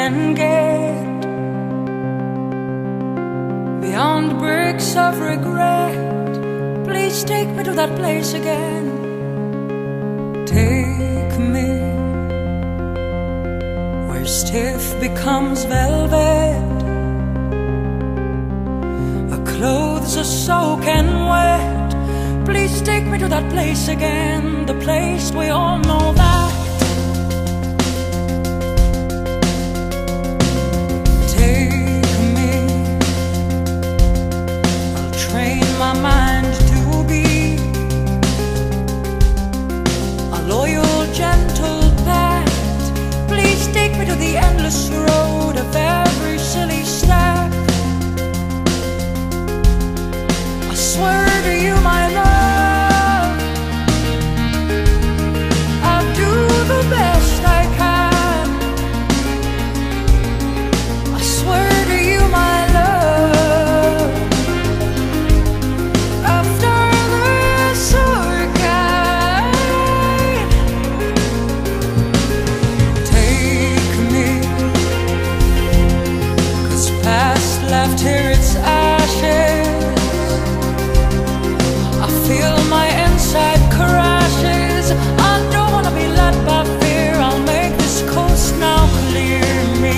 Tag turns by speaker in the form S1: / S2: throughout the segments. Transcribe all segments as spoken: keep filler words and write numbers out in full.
S1: can get beyond bricks of regret. Please take me to that place again. Take me where stiff becomes velvet, our clothes are soaking wet. Please take me to that place again, the place we all know that. Take me, I'll train my mind to be a loyal, gentle pet. Please take me to the endless road of every silly step. I swear to you, my love, left here its ashes. I feel my inside crashes. I don't wanna be led by fear. I'll make this coast now clear me.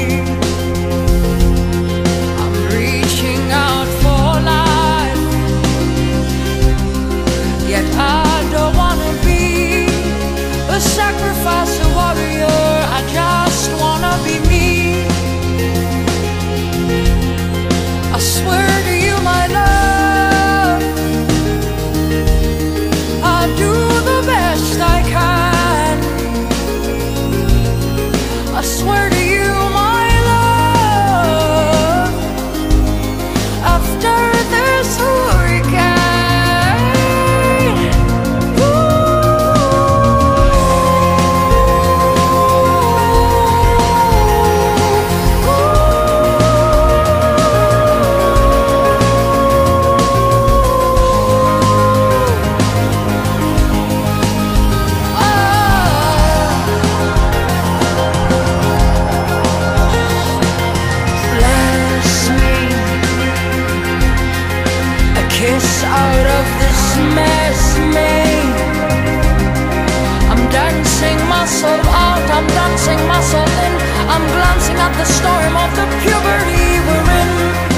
S1: I'm reaching out for life, yet I don't wanna be a sacrifice, a warrior. I just wanna be me. I swear to you, my love, I'll do the best I can. I swear to you, my love, after this hurricane, kiss out of this mess made. I'm dancing myself out, I'm dancing myself in. I'm glancing at the storm of the puberty we're in.